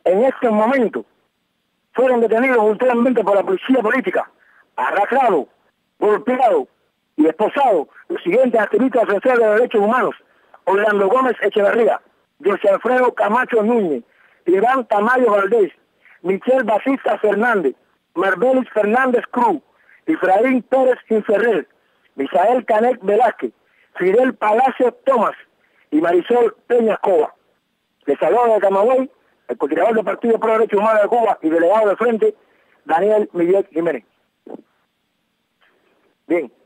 en este momento fueron detenidos ulteriormente por la policía política, arrastrados, golpeados y esposados los siguientes activistas defensores de los derechos humanos: Orlando Gómez Echeverría, José Alfredo Camacho Núñez, Iván Tamayo Valdés, Michelle Batista Fernández, Marbelis Fernández Cruz, Efraín Pérez Inferrer, Misael Canet Velázquez, Fidel Palacio Tomás y Marisol Peña Cova. Les saluda de Camagüey el coordinador del Partido Pro Derechos Humanos de Cuba y delegado de frente, Daniel Miguel Jiménez. Bien.